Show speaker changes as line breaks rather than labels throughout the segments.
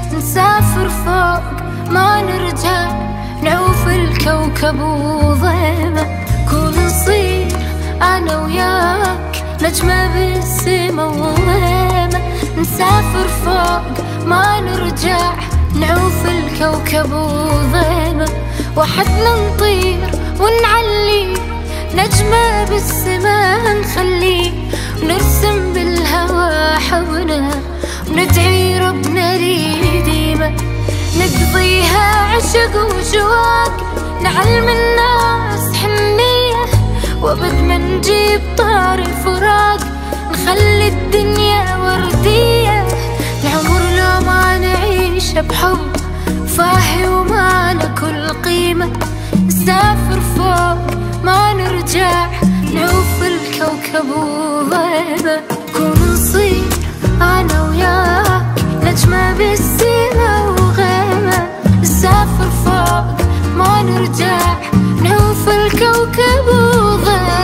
نسافر فوق ما نرجع، نعوف الكوكب وضيمة، كون نصير أنا وياك نجمة بالسما وضيمة، نسافر فوق ما نرجع، نعوف الكوكب وضيمة، وحدنا نطير ونعلي، نجمة بالسما نخلي، ونرسم بالهوى حولنا، وندعي ربنا لي ديمة، نقضيها عشق وشواق، نعلم الناس حنية، وابد ما نجيب طار الفراق، نخلي الدنيا وردية، العمر لو ما نعيشه بحب فاهي وما له كل قيمة، نسافر فوق ما نرجع، نعوف الكوكب وضيمة، كون نصير أنا وياك نجمة بالسما وغيمة، نسافر فوق ما نرجع، نعوف الكوكب وضيمة.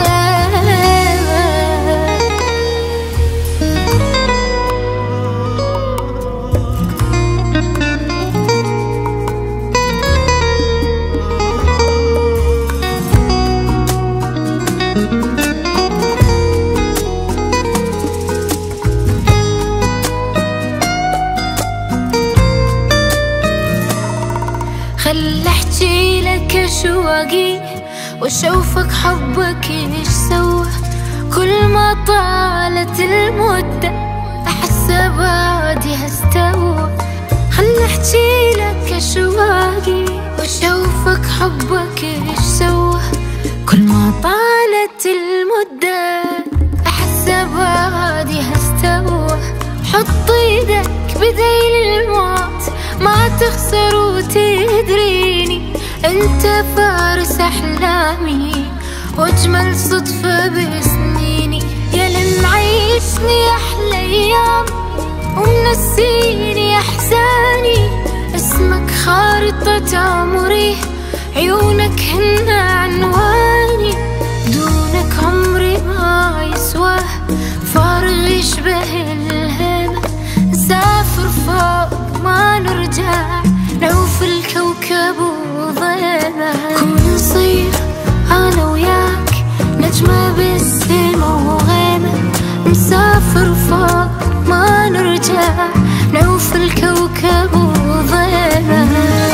خل احكي لك اشواقي واشوفك حبك ايش سوى، كل ما طالت المدة احس بعدي هستوى، خل احكي لك اشواقي واشوفك حبك ايش سوى، كل ما طالت المدة احس بعدي هستوى، حط ايدك بديل الموت ما تخسر وتدريني، انت فارس احلامي واجمل صدفة بسنيني، يا اللي معيشني احلى ايام ومنسيني احزاني، اسمك خارطة عمري، عيونك هن عنواني، دونك عمري ما يسواه، فارغ يشبه الهمة، نسافر فوق ما نرجع، نعوف الكوكب وضيمة، كون نصير أنا وياك نجمة بالسما وغيمة، نسافر فوق ما نرجع، نعوف الكوكب وضيمة.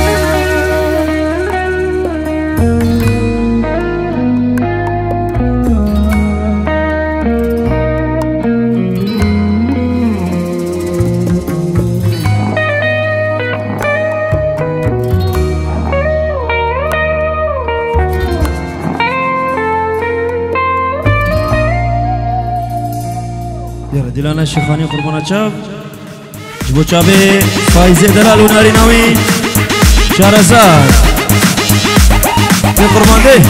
دلانا الشيخاني قربان شاب جبو شابي فايزة دلال وناري ناوي شارزاد في قربان دي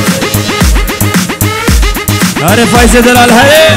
ناري فايزة دلال هاي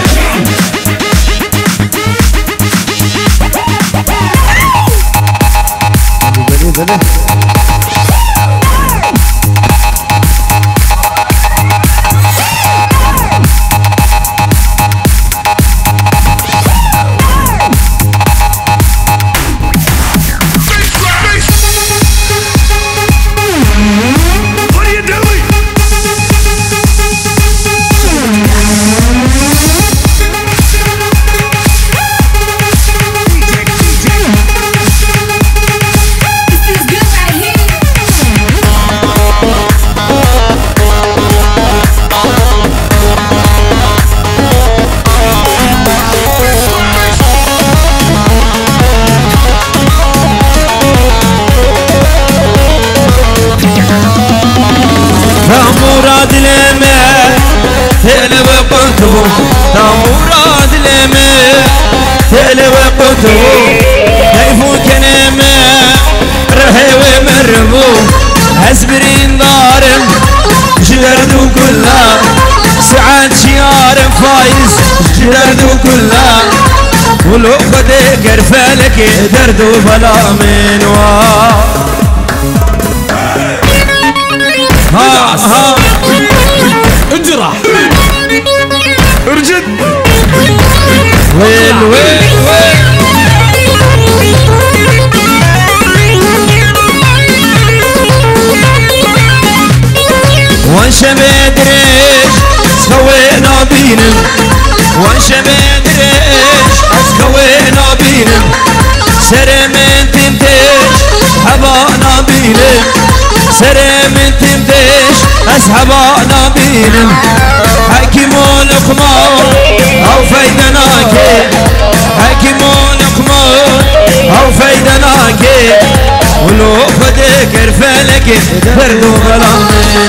تامورات لما تقلب قطبو كيفو كنما رهي ومربو هسبرين دارم جردو كلها سعاد شيار فايز جردو كلها ولو خدي قرفالك دردو بلا منوا ها اجرح ارجد ويل ويل ويل بدريش سكوينا بينم وانش بدريش سكوينا بينم سرمن تمتش حبانا بينم سرمن تمتش أسحبانا بينم حكيمون لقمان أو فايدناكي حكيمون لقمان أو فايدناكي ولو فدكر فلك بردو غلامين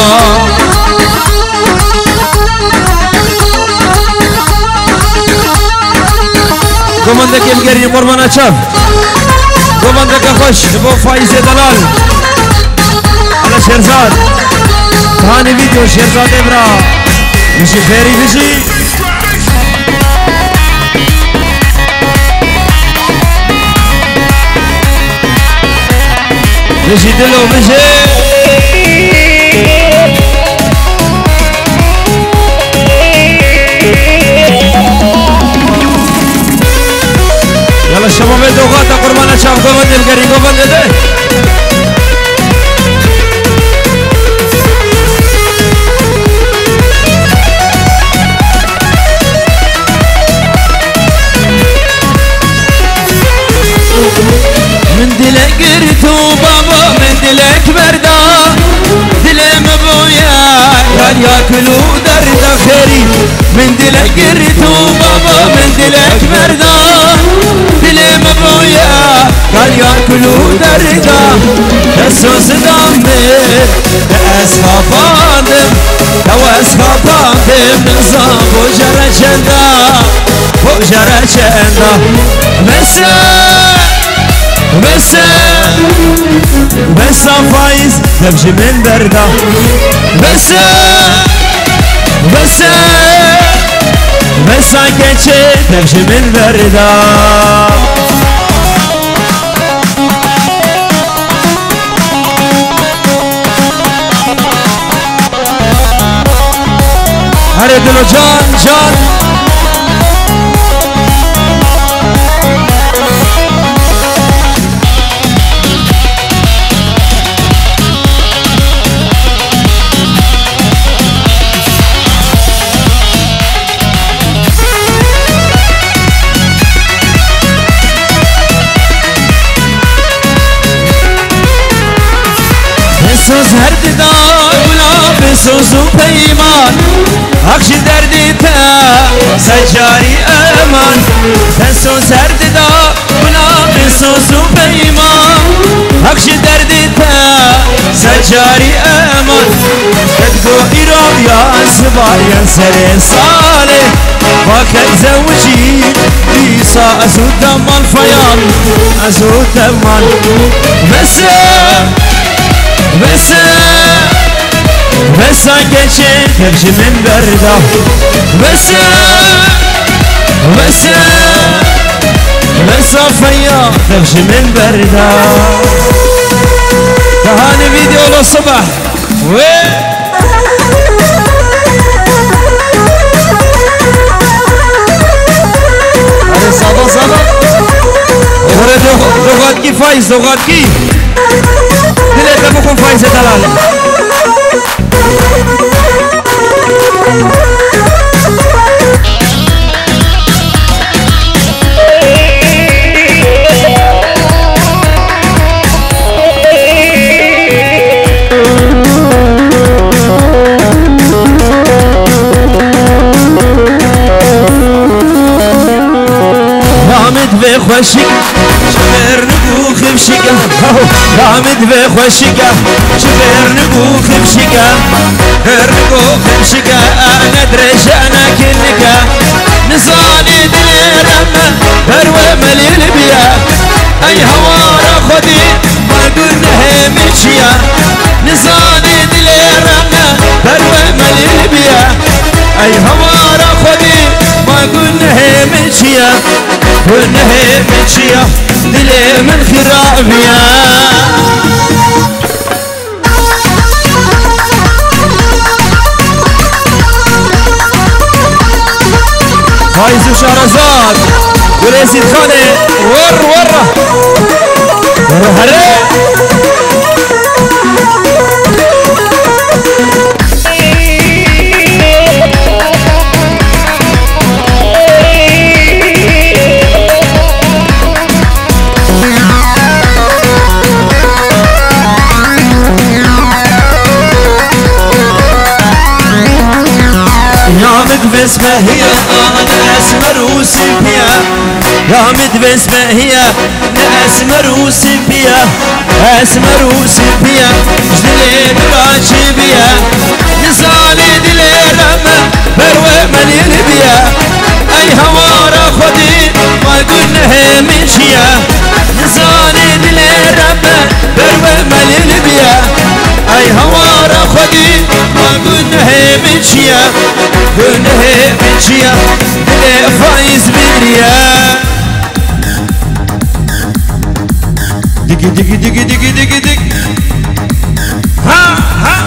قمندك يمقري قربانا شاف قمندك خوش بو فايز دلال على شيرزاد ثاني فيديو شيرزاد ابرا مشي خيري بشي مشي دلو مشي يلا الشباب الدوغات قربانا شاف قمند القري قمند ده من دلك قرتو بابا من دلك بردا دلم ابويا كان ياكلو درد خيري من دلك قرتو بابا من دلك بردا دلم ابويا كان ياكلو درد تسوس دمي اسفافاندم لو اسفافاندم نصاب وجرشندا وجرشندا بس فايز تمشي من برده بس كتشي تمشي من برده هرد له جان بسوز هرد دار ولا بسوز وبيمان أخشي دردي تا سجاري أمان بسوز هرد دار ولا بسوز وبيمان أخشي دردي تا سجاري أمان كتقو إيرو يا زبار يا سري صالح وكت زوجي بيسا أزود دمان فيان أزود دمان بس كتشي تمشي من برده بس فيا تمشي من برده تهاني فيديو للصبح هذا صبا ورد دوغات كي فايز دوغات كي دلت بكم فايز دلال رامد بخوشك شبر نبو خبشكا رامد بخوشكا شبر نبو خبشكا هرنبو خبشكا انا درش انا كنكا نصاني دليرم هروى مليل بيا اي هوارا خدي ما قلنا همشيا نصاني دليرم هروى مليل بيا اي هوارا خدي ما قلنا همشيا قلنا همشيا دلي من خرابيا فايز وشهرزاد وريسيد خاني ورا هري
بسمة هي أسمر وسبيا يا مد بسمة هي أسمر وسبيا أسمر وسبيا جدلي براشبيا نزالي دلي رمى بروي مليل بيا أي هوارا خدي ما قلنا مشيا نزالي دلي رمى بروي مليل بيا أي هوارا خدي ما قلنا مشيا قلنا مشيا دلي فايز بريا دقي دقي دقي دقي دقي دقي ها ها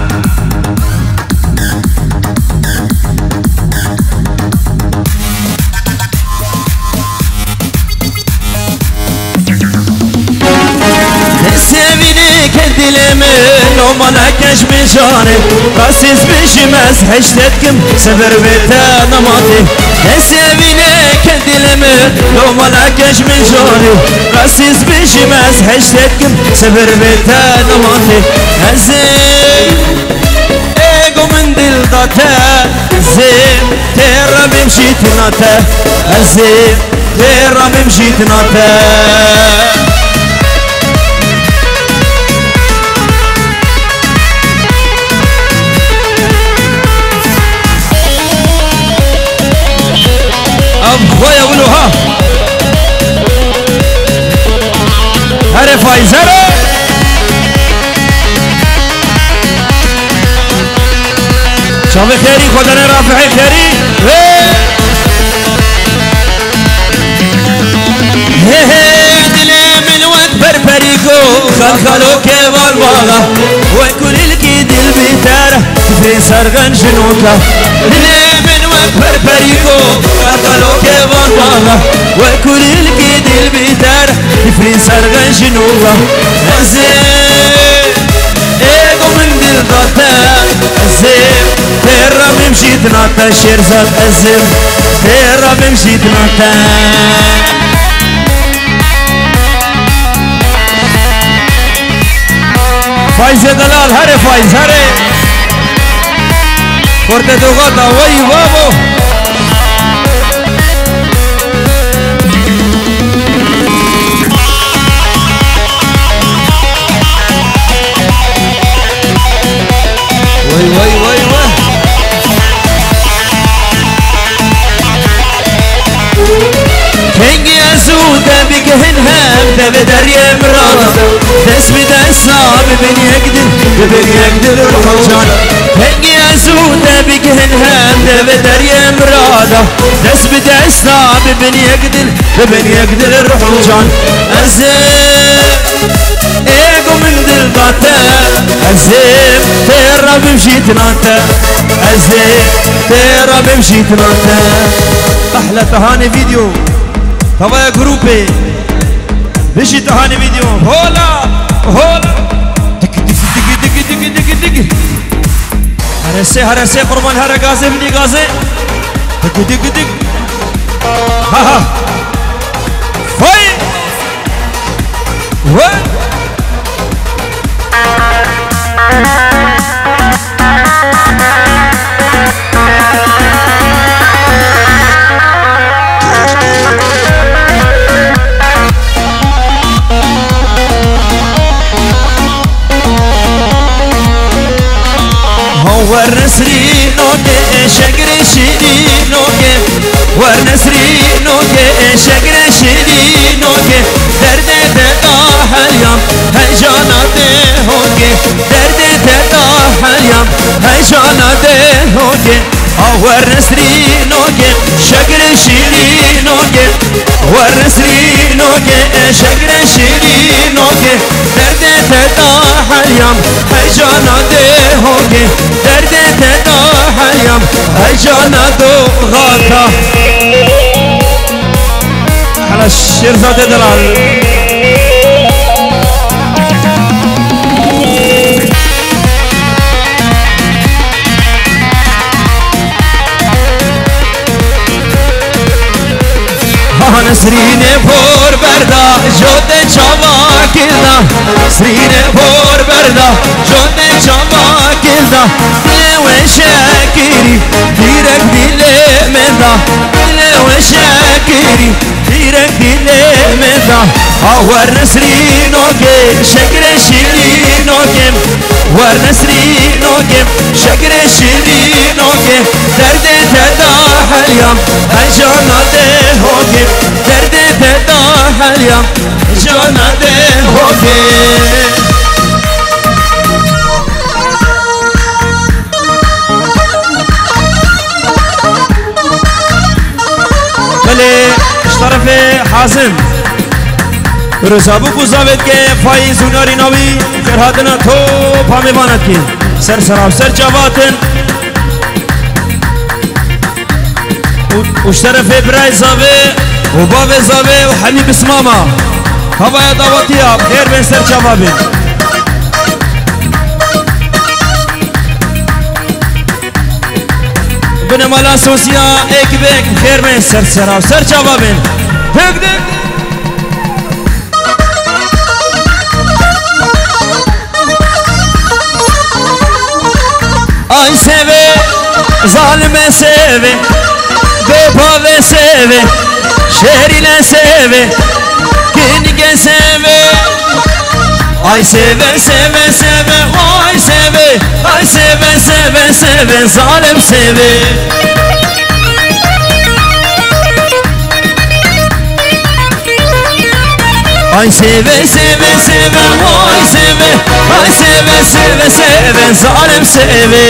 لو ملكش بشاري راسيس بشمس حشتتكم سفر بيتا نماطي نسيبينك الدلمر لو ملكش بشاري راسيس بشمس حشتتكم سفر بيتا نماطي هزيم ايقو من دل ضاتا زيم تيرا بمشي تناتا هزيم تيرا بمشي تناتا خويا ولوها هاري فايزر شافي خيري خدنا رافعي خيري دلي من وقت بربريكو خلخلو كيفال باغا وكل الكيد البيتارة في سرغن جنوكا دلي من وقت بربريكو خلخلو كيفال باغا وكل الكيد البيتارة في سرغن جنوكا زين ايقو من دل ضاتا زين تيرا بمشيت ناتا شيرزات الزين تيرا بمشيت ناتا فايز دلال هري فايز هري كورتي دوغاتا وي بابو وي وي وي وي كينجي أزودا بكهن هم تبدر يمرانا دس بدس صعب بن يقدر الرجال كينجي أزودا بكهن هم تبدر يمرانا دس بدس صعب بن يقدر الرجال أزيم ايقو من دل ضاتا أزيم تيرا بمشيت ناتا أزيم تيرا بمشيت ناتا أحلى تهاني فيديو طبعا يا جروبي بيجي تهاني فيديو هولا هولا دق دق دق دق دق دق دق هرسي قربان هر غازي بدي غازي دق دق دق ها ها فاي وين ورنسري نوكي شجر شيري نوكي ورنسري نوكي شجر شيري نوكي درد تطاح اليوم هجاناته هوكي درد تطاح اليوم هجاناته هوكي ورنسري نوكي شجر شيري نوكي ورنسري نوكي شجر شيري نوكي درد تطاح اليوم هجاناته هوكي درد تطاح اليوم هجاناته غاتا على الشرزة دلال سرینه بور بردا جود چاوا کلدا سرینه بور بردا جود چاوا کلدا دل و شکری دیرک دل مدا لو شاكري ديرك دلي مدا ور نسري نوكي شكر شيري نوكي ور نسري نوكي شكر شيري نوكي درد تداح اليوم أجانا ده هوكي درد تداح اليوم أجانا ده هوكي
اشترف حازم رزابو کو زاوید کے فائز وناری نوی خیرهاتنا تو پامیوانت کی سر سراب سر جواتن اشترف برای زاوی و باو زاوی و حبیب اسماما هوا دعوتی اب خیر بین سر جوابین بن مالا سوسیا ایک بیک خیر بین سر سراب سر جوابین دک دک
Ay seve, zalime seve, bepave seve, şehriyle seve, kinige seve. Ay seve, seve, seve, ay seve, ay seve, seve, seve, zalim seve. Ay seve, seve, seve, ay seve, ay seve, seve, seve, zalim seve.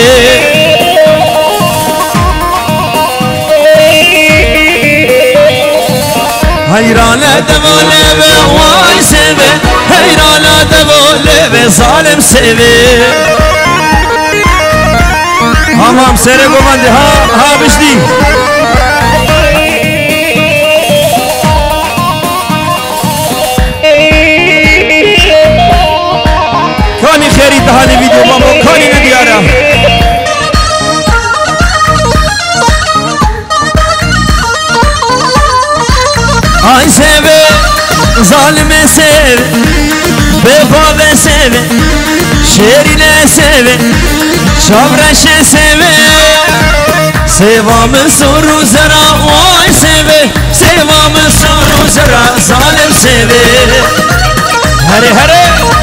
Hayrana devoleve, ay seve, hayrana devoleve, zalim seve.
Tamam sere komandi ha bişti کانی خیری تهانی ویدیو بابا کانی ندیاره
Ay seve, zalime seve, bepave seve, şerine seve, şavreşe seve. Sevamı soru zara, ay seve, sevamı soru zara, zalim seve. Hare hare.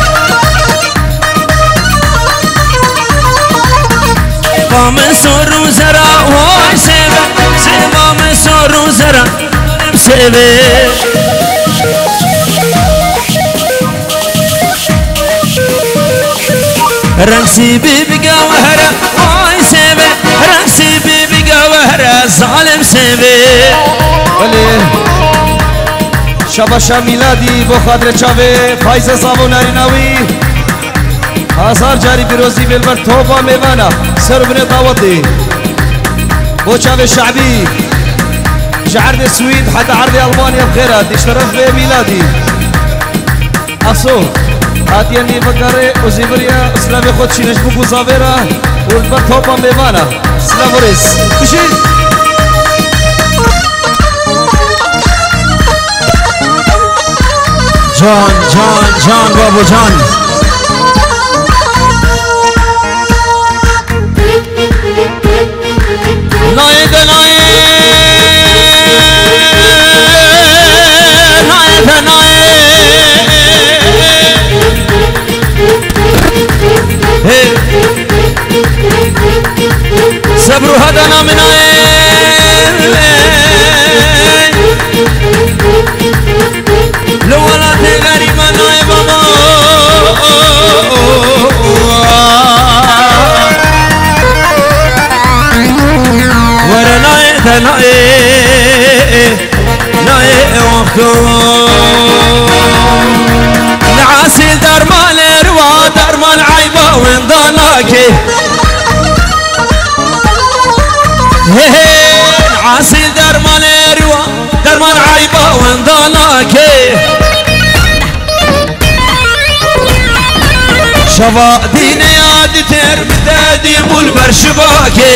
Sevamı soru zara, ay seve, sevamı soru zara, zalim seve. رقصي بيبقى وهرة واي سيبه رقصي بيبقى وهرة ظالم سيبه
ولی شباشا میلادی با خاطر چاوه فایز زابو ناریناوی هزار جاری پیروزی بلبر توبا میوانا سر بن دعوتی با چاوه شعبی جعرد السويد حتى عرض ألمانيا بخيرات اشترف بميلادي أصو هاتياني بكاري وزيبريا اسلامي خود شينش بوكو زابيرا والبر توبا ميوانا سلام وريس كشي
جان جان جان بابو جان نايد نايد نايد نايد صبروا هدنا من عين لو ولا تغري ما نايم ورا نايد نايد نايد وقتو نعاسي درمان روا درمان عيبا وين ضناكي عاصي درمان روا درمان عيبا وين ضناكي شفا ديني عاد تر بدادي بولبر شباكي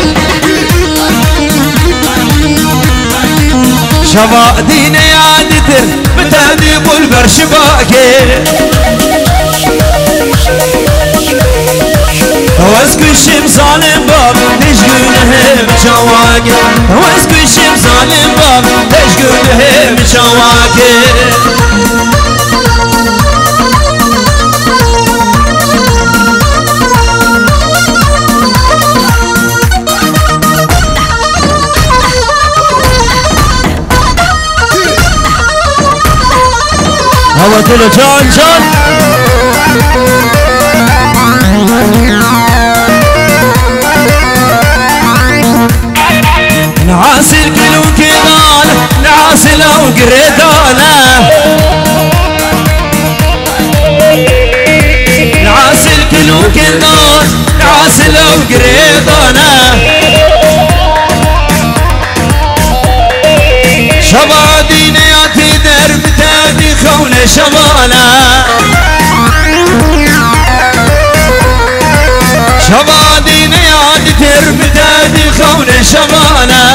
شفا ديني عاد تر بدادي بولبر شباكي واسكو الشمس ظالم باب نشقونه هم جواك واسكشم ظالم باب تشقل هم جواك هو كله جان جان نعاسل كيلو كيدان نعاسل او قريدانه نعاسل كيلو كيدان نعاسل او قريدانه شبادي نياتي درب تادي خون شماله شبادي نياتي درب تادي خون شماله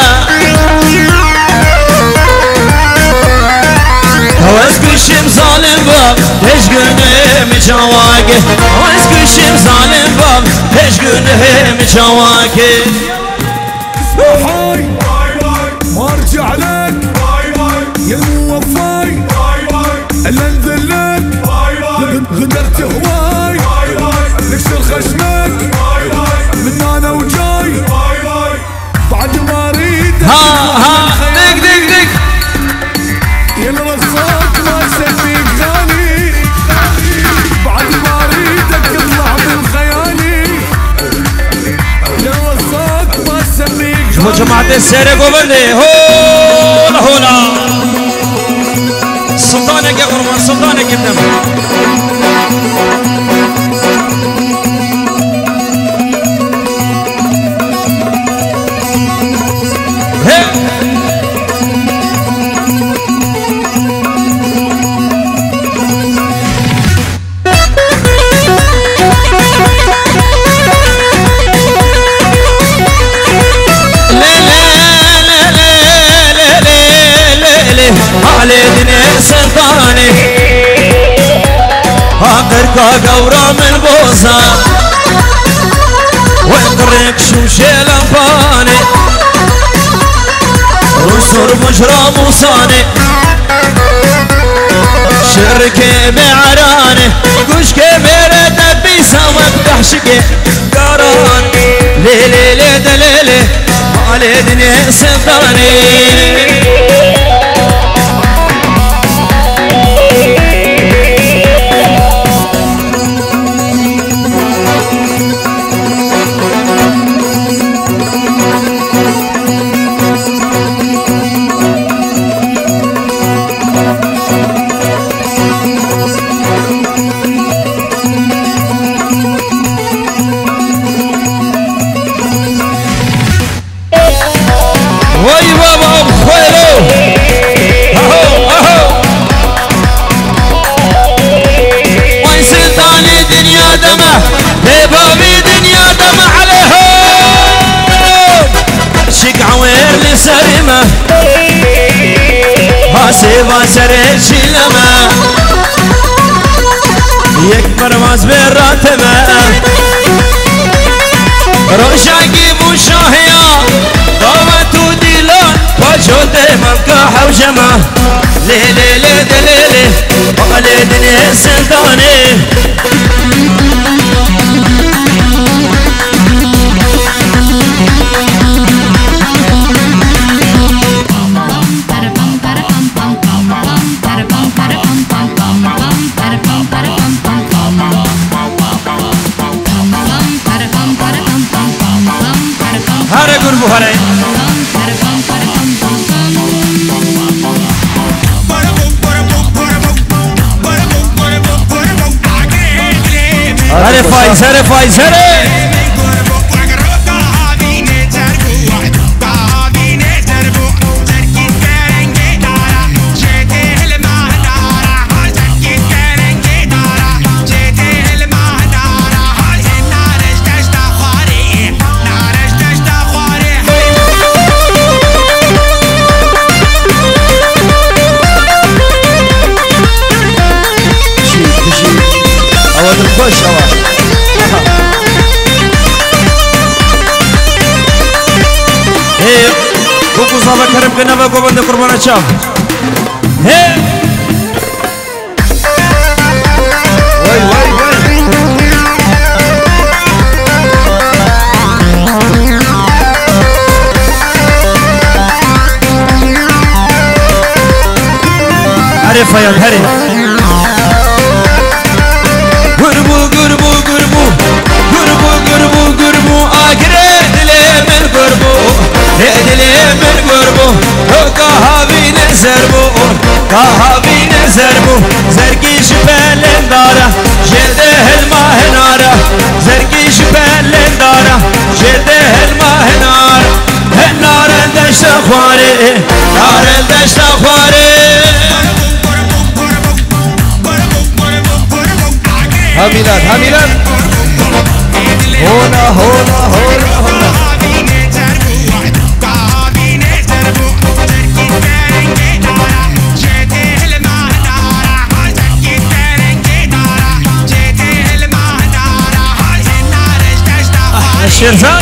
واسكشم ظالم باب تشقنهم جواك واسكشم ظالم باب تشقنهم جواك
هاي ما ارجع لك يا موفاي الا انذلك غدرت هواي نكسر خشمك من انا وجاي بعد ما اريد
دق دق دق
يا الوصاك ما سميك غالي بعد ما اريدك تطلع من خيالي يا الوصاك ما سميك
شوفوا جماعة السيرة قبلي هولا هولا سلطانك يا قربان سلطانك يا ابن عليدني سلطاني هاقركا قورا من بوسا وانقرك شوشي لنفاني رسر مجرى موصاني شركي بعراني قشكي بيرد بيسا وبتحشكي قران ليلي ليلي ليلي عليدني سلطاني سرمة هاسيبا سريش لما يكبر ماز بالراتمة رشاقي مشاهية ضواتو ديلان وجود ملكة حوجمة ليلي ليلي ليلي وقليدني سلطاني هاري قربو هاري هاري فايز هاري فايز هاري صابا كرم قنابة قبل قربان شام هي
وي وي وي
عرفها يا الهري قربو قربو قربو قربو قربو قربو اقرد لي من قربو رد لي من قربو كهابي نزربو كهابي نزربو زرقي شبال داره جده الماء ناره زرقي شبال داره جده الماء ناره النار دشت خواري نار دشت خواري
ها ميلاد ها ميلاد هونا هونا هونا هونا
الشيرزاد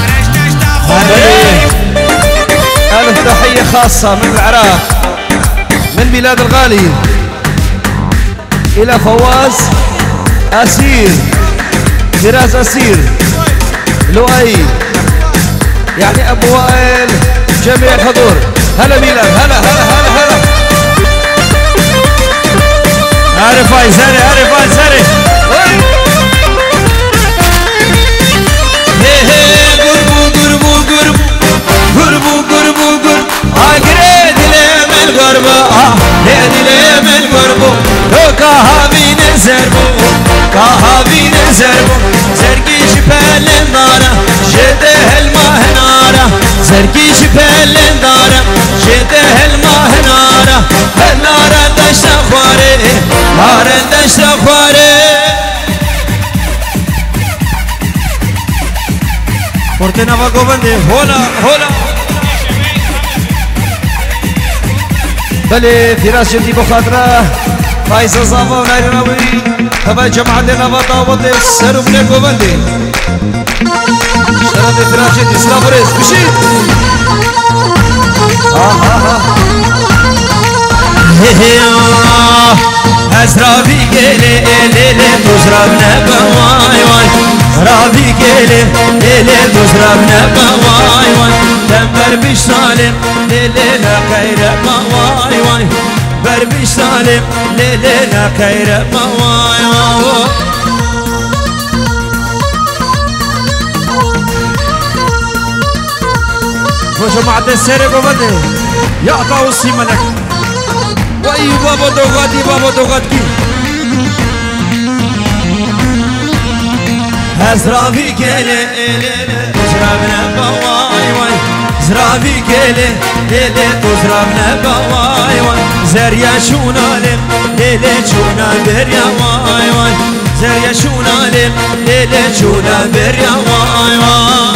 ألف تحية خاصة من العراق من ميلاد الغالي إلى فواز أسير فراس أسير لؤي يعني أبو وائل جميع الحضور هلا ميلاد هلا هلا هلا هلا
عارف زاري عارف زاري قربو قربو قربو قربو قربو قربو اقرد لي من قربو رد لي من قربو كهابي نزربو كهابي نزربو زرقي شبال ناره جده الماء ناره زرقي شبال ناره جده الماء ناره النار دشت خواري نار دشت خواري Portena va govende hola hola
بلي فراس جدي بخاطره فايز صافا ونايرناوي تبع جماعة لنا بطاوة السرب لكو بندي شرف فراس جدي سلام ريس بشيت
أزرابي قلي ليلي تزربنا بواي واي رابي قلي ليلي تزربنا بواي واي بربش سالم ليلي لا خير بواي واي بربش سالم ليلي لا خير بواي واي وجماعة السيرة قبضي يعطى وصي ملك وأي بابا دوغاتي بابا دوغاتي زرافي كيلي تزربنا بواي واي زرافي كيلي ليلي تزربنا بواي واي زريا شونالم ليلي شونا بريا واي واي زريا شونالم ليلي شونا بريا واي واي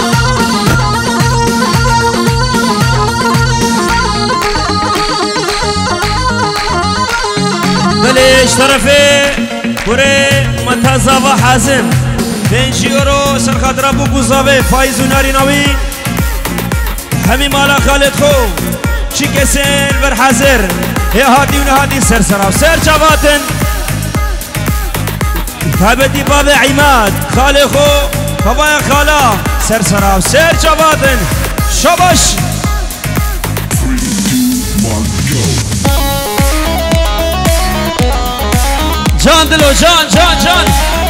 بليش طرفي كوري متزاوى حازم 5 يورو سرخدر ابو قزاوي فايز وناري ناوي همي مالا خالد خو شي كسين بر حاضر يا هادي ونهادي سرسرا وسر جواتن تابتي باب عماد خالد خو بابا خالا سرسرا وسر جواتن شاباش جان دلو جان جان جان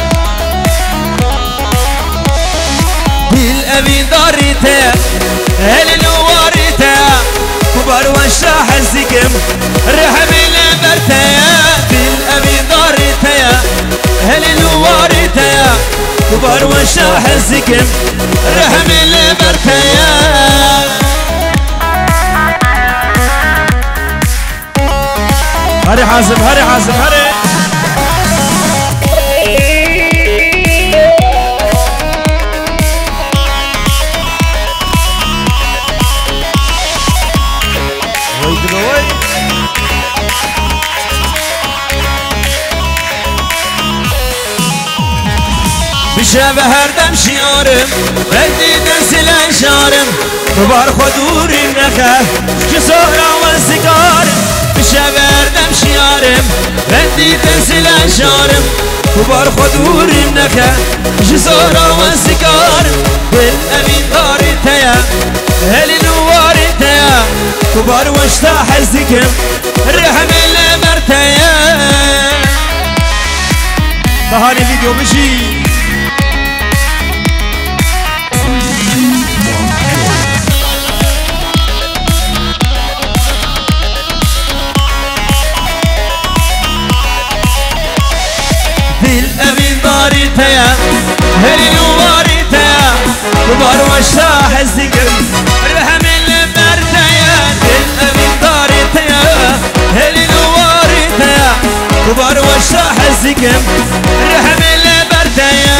بالأبي داريته هل نواريته كبر وشاح الزكم رحم البرته بالأبي داريته هل نواريته كبر وشاح الزكم رحم البرته هري حازم هري حازم هري بشبه هردم شیارم ردیدن تنزل شارم ببار خدوري نخا جسورة والسكار بشبر نمشي يارم بندي تنزل شارم ببار خدوري نخا جسورة والسكار بالأمين داري تيا هلي نواري تيا كبار واشتا حزكم الرحم اللي مرتيا بهاني فيديو بشي بالأمين داري تيا هلي نواري تيا كبار واشتا حزكم الرحم اللي مرتيا بالأمين داري تيا هلي نواري تيا كبار واشتا حزكم الرحم اللي مرتيا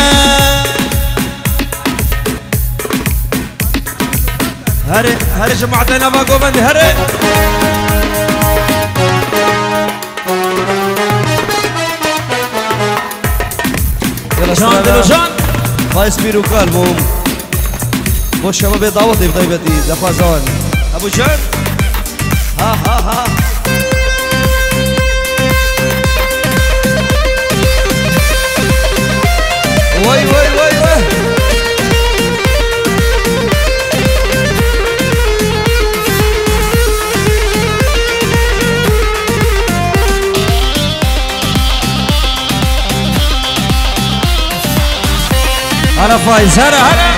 هري جماعتنا باقو بندي هري
جان دلو جان فايز بيرو قلبهم بو شباب دعوتي بطيبتي دفازان
ابو جان
ها وي
هلا فايز هلا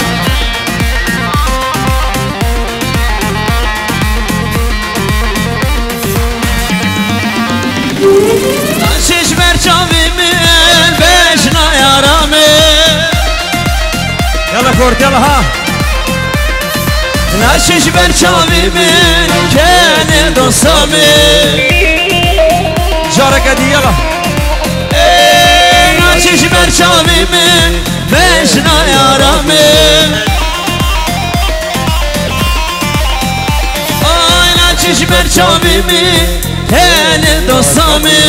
ناشش مرچاوی من بشنا یارامه يلا كورت يلا ها ناشش مرچاوی من كان دوستامه جارك دي يلا ناشش مرچاوی من بشنا یارامه آی ناشش مرچاوی من كان دوستامه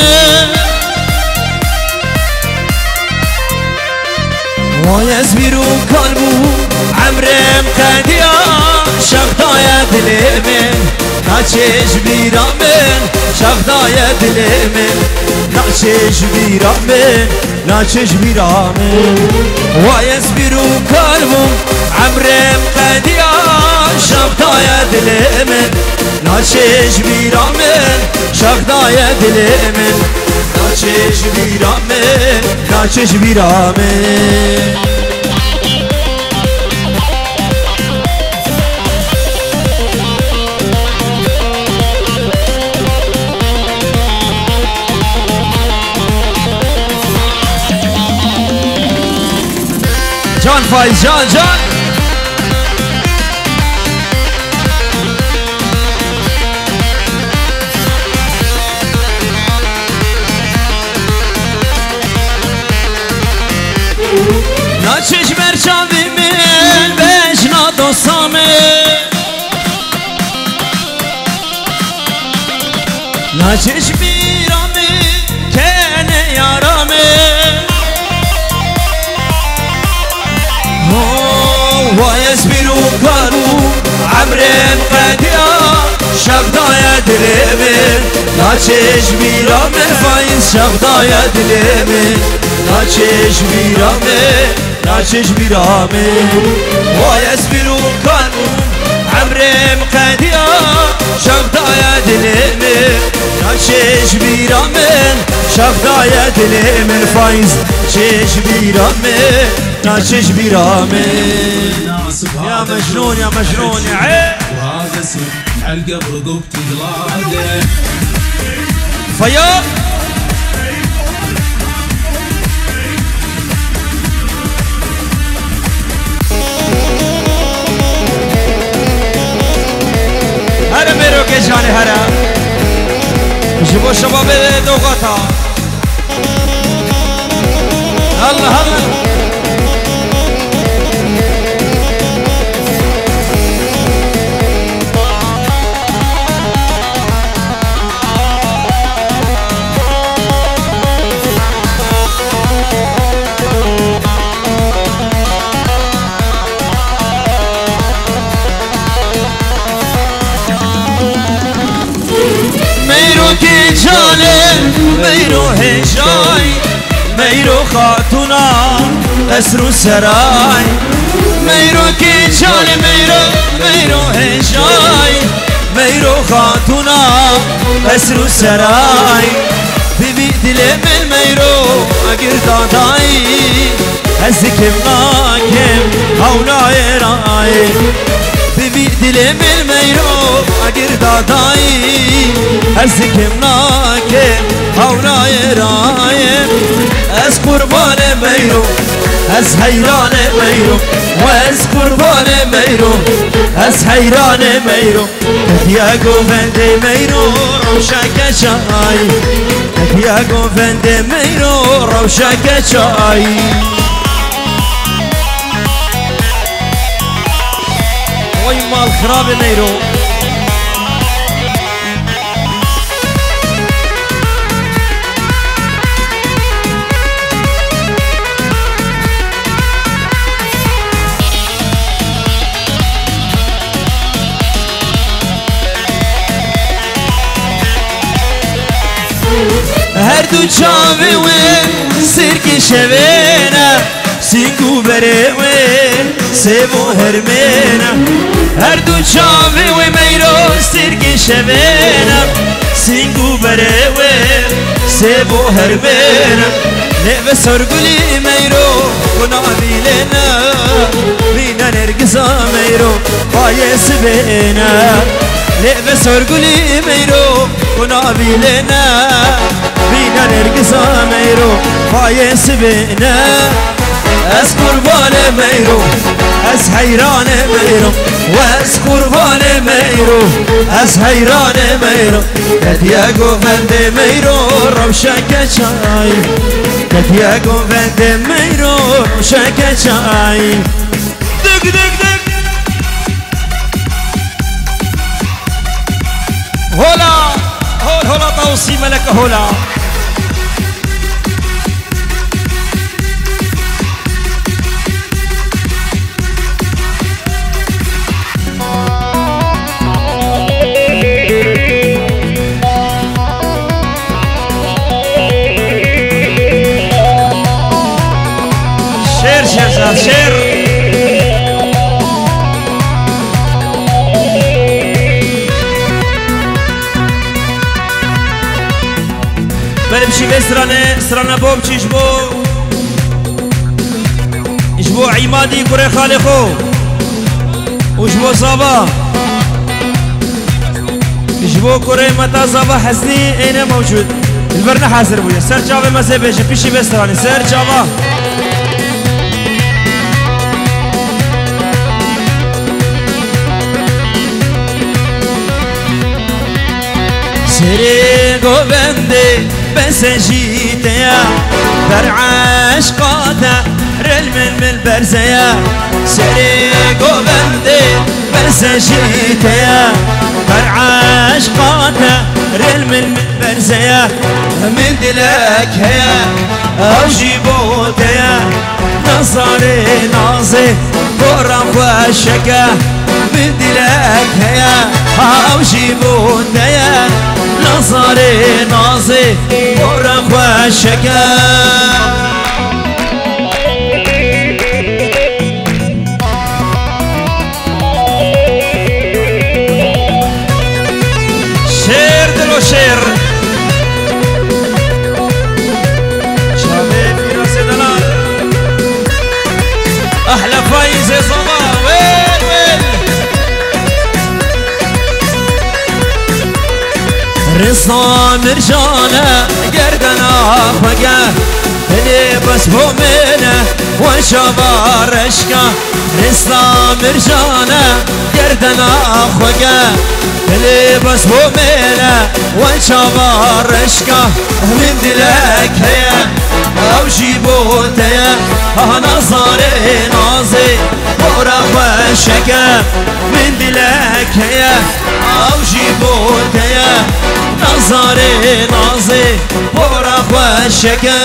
ويزبيرو قلبو عمرم قديا شغدايا دلمن ناچش بيرامن شغدايا دلمن ناچش بيرامن ناچش بيرامن ويزبيرو قلبو عمرم قديا شغدايا دلمن ناچش بيرامن شغدايا دلمن ناچش بيرامن ناچش بيرامن جان فايز جان ناچش مرچاوی من بشنا دوستامه ناچش بیرامه کنه یارامه وایس بیرو کارو عمرم قدیا شغدای دلمن ناچش بیرامه فایز شغدای دلمن ناچش بیرامه ناچش بیرامه وایس بیرو کارو عمرم قدیا شغدای دلمن ناچش بیرامه شغدای دلمن فایز چش بیرامه ناچش بیرامه يا مجنون يا مجنون يا عين
وهذا اسم حلقه برقبتي غلاده
فياض هلا ميرو كيشاني هلا جيبوا الشباب دوغتها هلا هلا ميرو خاتونا قصر سراي ميرو كيشان ميرو هشاي ميرو خاتونا قصر سراي ببي دلي من ميرو اگر داداي هزكم ناكم هولاي راي ببي دلي من ميرو اگر داداي هزكم ناكم هولاي راي از قربان ميرو از حيران ميرو واز قربان ميرو از حيران ميرو يا قوفند ميرو روشك شاي يا قوفند ميرو روشك شاي ويما الخراب ميرو هر دو چاوه و سرک شوینا سینگو بره و سیبو هرمینا هر دو چاوه و میرو سرک شوینا سینگو بره و سیبو هرمینا نه سرگلی میرو کنا بیلنا بینا نرگزا میرو بایس بینا نه سرگلی میرو کنا بیلنا بينا نرقص ميرو فايس بينا اس قربان ميرو اس حيران ميرو واس قربان ميرو اس حيران ميرو يا قوفند ميرو روشك شاي يا قوفند ميرو روشك شاي دق دق دق هولا هولا توصي ملك هولا شير بله بشي بسرانه بو بشي جبو عمادي كوري خالقو وجبو صابا جبو كوري متى صابا حسني اين موجود البرنا حاضر بويا سر جابه ما سيبش بشي بسرانه سر جابه سري قوبندي بس جيتيا برعاش قاتا رلم من البرزيا سري قوبندي بس جيتيا برعاش قاتا رلم من البرزيا من دلك هيا او جيبوتيا نصاري ناصي قرم وشكا من دلك هيا او جيبوتيا نصاري ناصي قرم وشكا شير دلو شير شباب في راس دلال احلى فايز صبا وين وين رصام رجاله قردنا خقه اللي بس بومنه وشبارشكه رصام رجاله قردنا خقه اللي بس بومنه وشبارشكه من دلك هيا او جيبوتيا نظري ناظي ورا وشكه من دلك هيا او جيبوتيا نظري ناظي ورا وشكه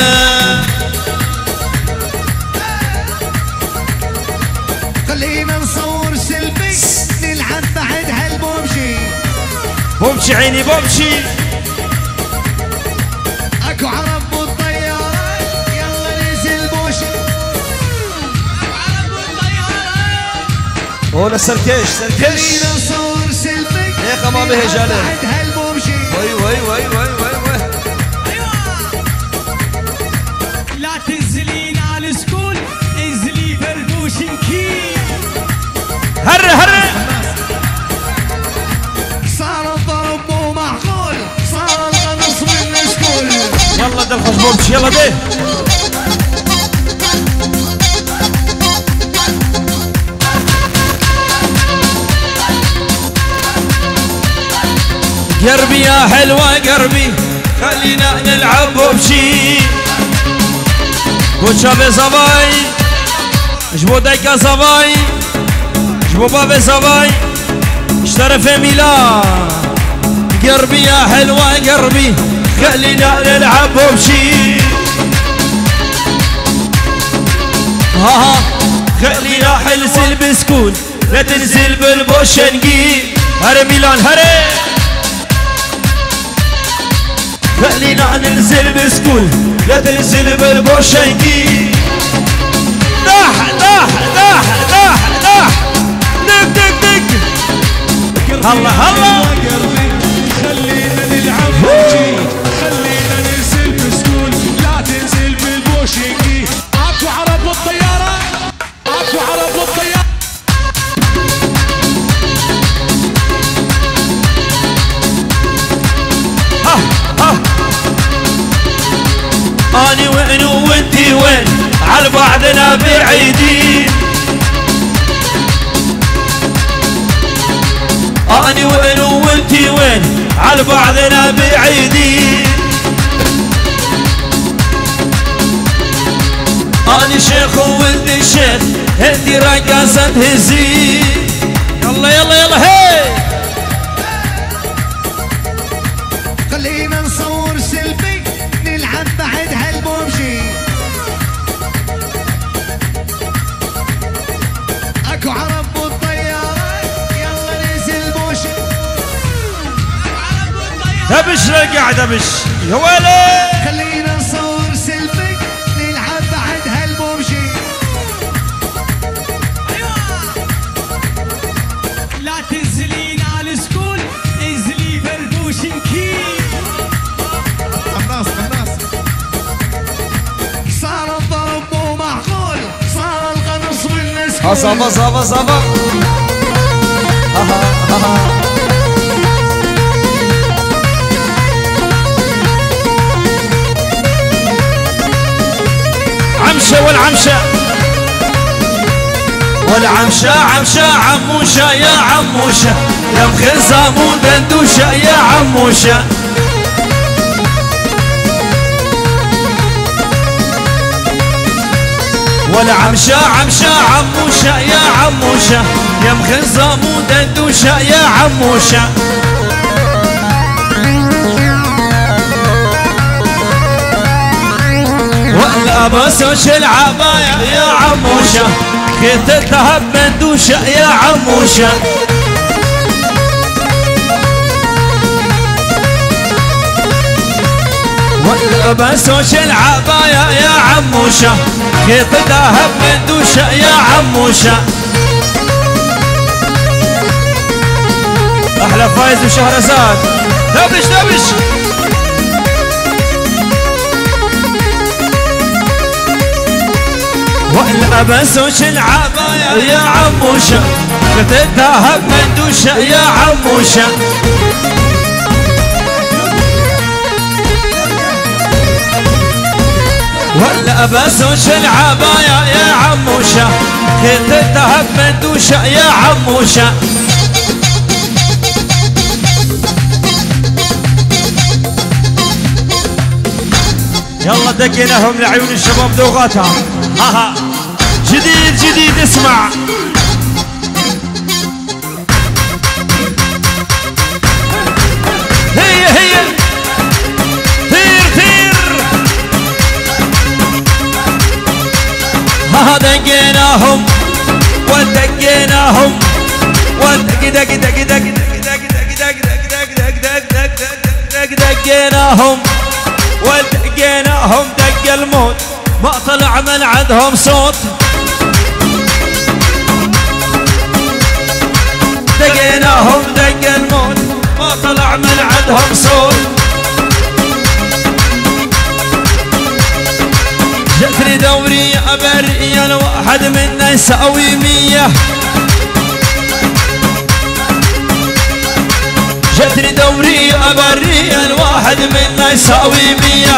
خلينا نصور سيلفي نلعب بعد هالبوبشي
بوبشي عيني بوبشي
اكو عرب بالطيارة يلا
هون السركيش سركيش
خلينا نصور سيلفي
هيك ما به جاله
بعد هالمومشي
وي وي وي وي وي وي
لا تنزلين على السكول انزلي فردوشنكي
هر هر
صار الضرب مو معقول صار الغنص من السكول
يلا ده الخشبوبش يلا ده قربي يا حلوة قربي خلينا نلعب بشي كوتشا بزباي جبو دايكا زباي جبو بابي زباي اشترف ميلا قربي يا حلوة قربي خلينا نلعب بشي ها خلينا حلس البسكون لا تنزل بالبوشنجي هري ميلان هري خلينا ننزل بسكول لا تنزل بالبوشنجي داح داح داح داح داح دق دق دق هلا هلا
خلينا نلعب بوشي خلينا ننزل بسكول لا تنزل بالبوشنجي اكو عرب للطيارة اكو عرب للطيارة
اني وين وانتي وين على بعضنا بعيدين اني وين وانتي وين على بعضنا بعيدين اني شيخ وانتي شيخ انتي رقصة هزين يلا يلا يلا هي
خلينا نصور سيلفي نلعب بعد هالمومشي اكو عرب بالطيارة يلا ننزل بوشي
دبش رقع دبش يا ولد
خلينا نصور سيلفي نلعب بعد هالمومشي
لا تنزلين على السكول انزلي فردوشنكي
الناس صار الضرب مو معقول صار الغنص من السكول
صافا صافا صافا ها ها ها
عمشة والعمشة والعمشة عمشة عموشة يا عموشة يا مخزة مو دندوشة يا عموشة والعمشة عمشة عموشة يا عموشة يا مخزة مو دندوشة يا عموشة والأبسوش العباية يا عموشة خيط الذهب مندوشة يا عموشة والأبسوش العباية يا عموشة خيط الذهب مندوشة يا عموشة أحلى فايز وشهرزاد دبش دبش والأبسوش العباية يا عموشة خيط الذهب مندوشة يا عموشة والأبسوش العباية يا عموشة خيط الذهب مندوشة يا عموشة يلا دقيناهم لعيون الشباب ذوقاتها ها جديد جديد اسمع هي طير طير ها دقيناهم ودقيناهم ودق دق دق دق دق دق دق دقيناهم ودقيناهم دق الموت ما طلع من عندهم صوت دقيناهم دق الموت ما طلع من عندهم صوت. جتني دوري أبري الواحد منا يساوي 100. جتني دوري أبري الواحد منا يساوي 100.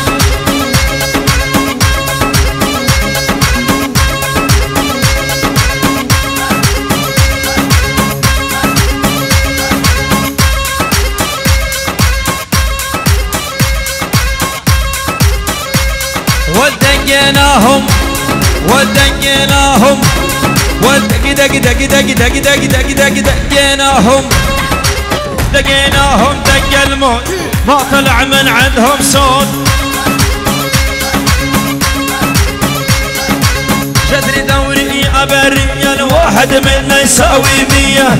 ودقيناهم ودقيناهم ودق دق دق دق دق دق دق دق دقيناهم دقيناهم دق الموت ما طلع من عندهم صوت. جدري دوري أبري الواحد منا يساوي 100.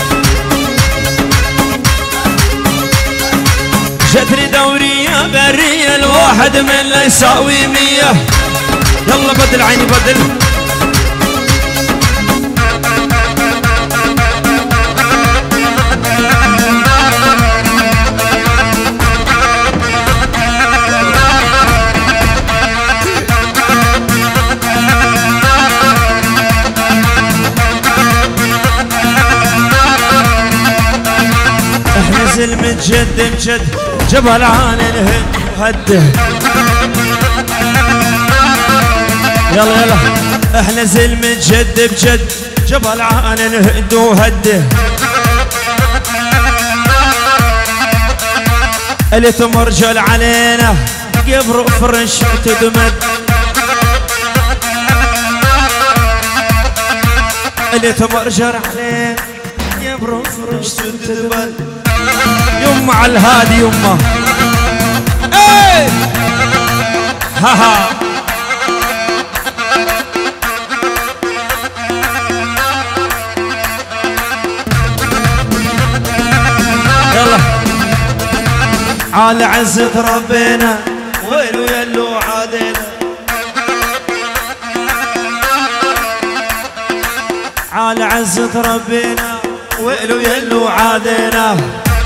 جدري دوري أبري الواحد منا يساوي 100. يلا بدل عيني بدل. احنا زلمة جد بجد جبل عن الهند وهده. يلا يلا احنا زلمة جد بجد جبل عن الهند وهده. اللي تمرجل علينا قبر فرش وتدمد. اللي تمرجل علينا قبر فرش وتدمد. يما على الهادي يما ايه ها ها. يلا على عزة ربنا ويلو يلو عادنا. على عزة ربنا ويلو يلو عادنا.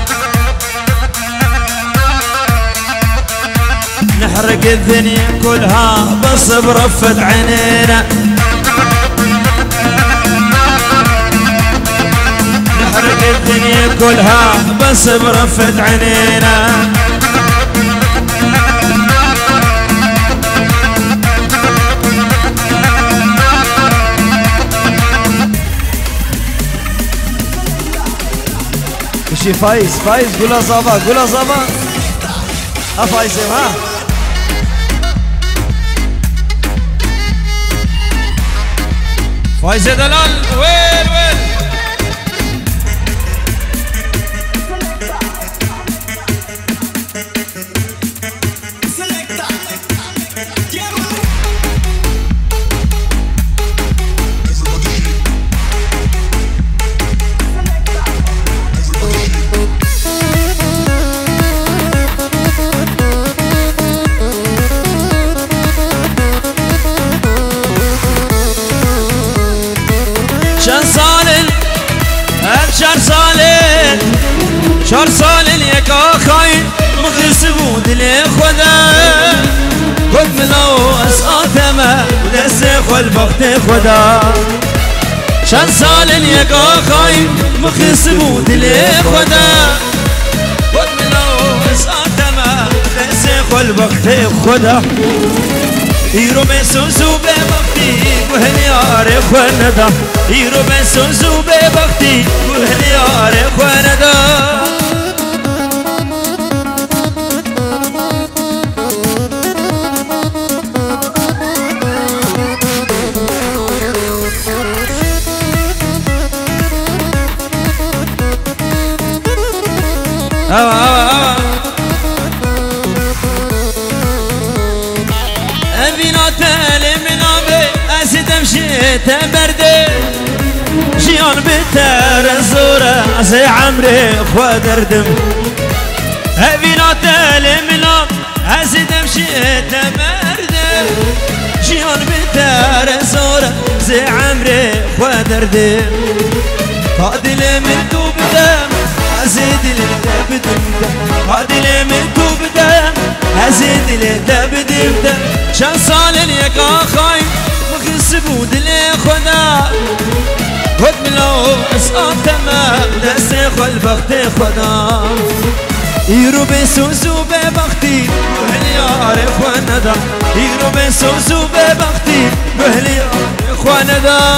نحرق الدنيا كلها بس برفة عينينا. نحرق الدنيا كلها بس برفة عينينا.
وشي فايز فايز قولها صافا قولها صافا. فايزة ها
فايزة دلال وين وين. شهر صالن يا خاين مخلص بود لي خدا. قد ملو اسقاط ما ودسخ والبخت خدا. شهر صالن يا خاين مخلص بود لي خدا. قد ملو اسقاط ما ودسخ والبخت خدا. يرو بسوسو ببختي وهنيار خوندا. يرو بسوسو ببختي وهنيار خوندا. تبردي جيان بتر الزورة زي عمري خوا دردم. هبينا تالي ملام هزي دمشي تبردي جيان بتر الزورة زي عمري خوا دردم.
هادي من تو بدم ازيد للابد هادي من تو بدم ازيد للابد شان صال يقا خاي مخسبود لي خدا خد ملو اسقاط تمام دسي خل بختي خدا يرو بسوسو ببختي بهلي عارف وندا يرو بسوسو ببختي بهلي عارف وندا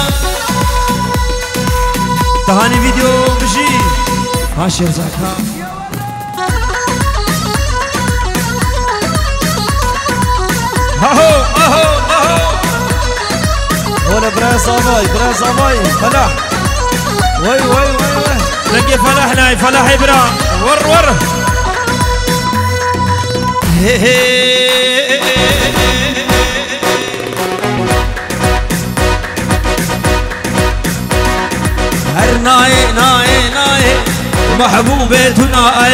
تهاني فيديو بجي هاشر زكا اهو اهو اهو هون براز اماي فلاح وي وي وي وي
لقي فلاح ناي فلاح ابرا ور
هر ناي محبوبتنا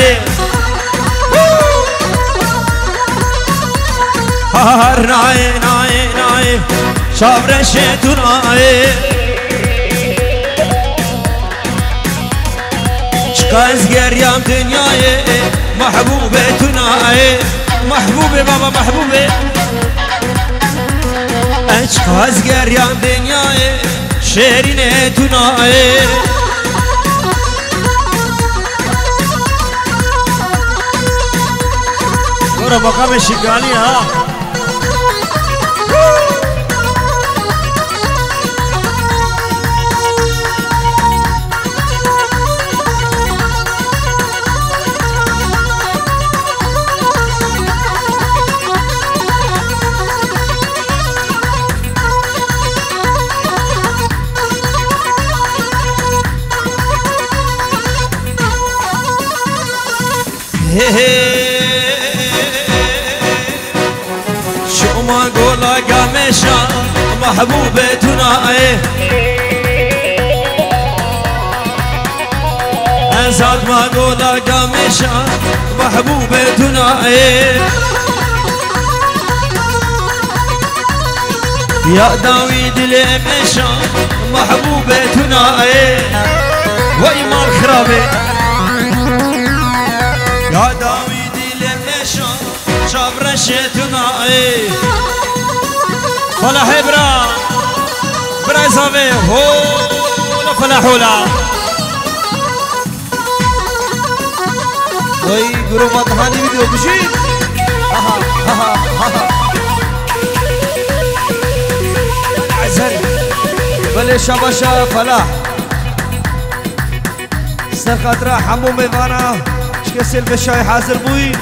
هر ناي شابرشتنا شقاز قريام دنياي محبوبتنا محبوبة بابا محبوبة شقاز قريام دنياي شيرينتنا
ورا مقام الشقالي ها
شو ما قولا قامشا محبوبتنا زاد ما قولا قامشا محبوبتنا يا داويد الامشا محبوبتنا وإمام خرابي يا داويدي لمشا شابرشتنا
فلاح ابرا برازافي هو فلاحولا
وي جروبات هاني فيديو بشي عزر بلي شباشا فلاح سرخطرة حمو ميفانا شكسل بشاي حاضر بوي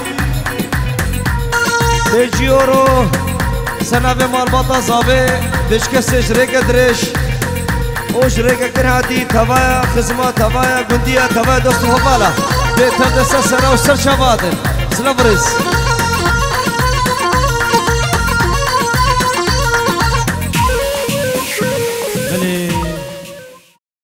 بيجيورو سنابي مربطة صابي بشكسش ريكا دريش اوش ريكا كرهاتي توايا خزمة توايا قندية توايا دوستو هبالا بيتر دسا سنة وسر شبادن سلام بريز